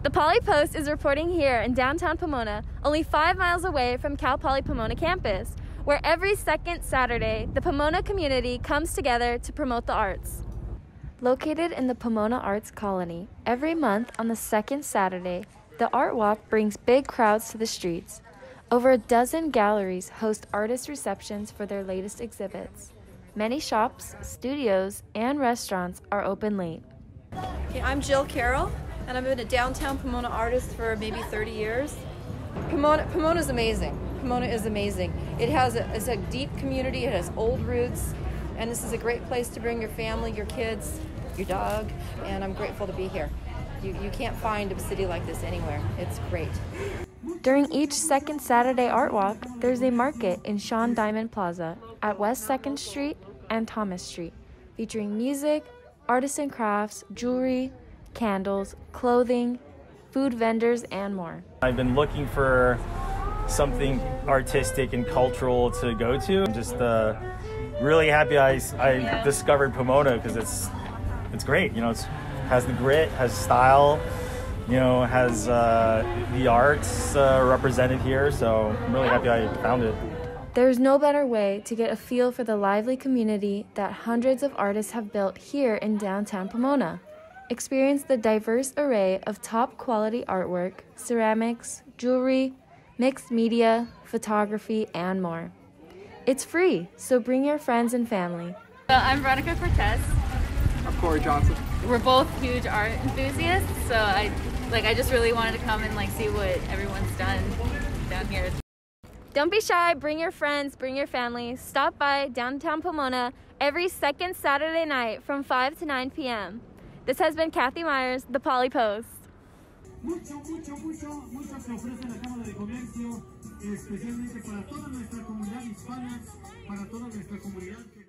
The Poly Post is reporting here in downtown Pomona, only 5 miles away from Cal Poly Pomona campus, where every second Saturday, the Pomona community comes together to promote the arts. Located in the Pomona Arts Colony, every month on the second Saturday, the ArtWalk brings big crowds to the streets. Over a dozen galleries host artist receptions for their latest exhibits. Many shops, studios, and restaurants are open late. Okay, I'm Jill Carroll, and I've been a downtown Pomona artist for maybe 30 years. Pomona is amazing. Pomona is amazing. It's a deep community, it has old roots, and this is a great place to bring your family, your kids, your dog, and I'm grateful to be here. You can't find a city like this anywhere. It's great. During each second Saturday Art Walk, there's a market in Sean Diamond Plaza at West 2nd Street and Thomas Street, featuring music, artisan crafts, jewelry, candles, clothing, food vendors, and more. I've been looking for something artistic and cultural to go to. I'm just really happy I discovered Pomona because it's great. You know, it has the grit, has style, you know, has the arts represented here. So I'm really happy I found it. There's no better way to get a feel for the lively community that hundreds of artists have built here in downtown Pomona. Experience the diverse array of top quality artwork, ceramics, jewelry, mixed media, photography, and more. It's free, so bring your friends and family. I'm Veronica Cortez. I'm Corey Johnson. We're both huge art enthusiasts, so I just really wanted to come and see what everyone's done down here. Don't be shy, bring your friends, bring your family. Stop by downtown Pomona every second Saturday night from 5 to 9 p.m. This has been Kathy Myers, The Poly Post. Mucho se ofrece la Cámara de Comercio, especialmente para toda nuestra comunidad hispana, para toda nuestra comunidad.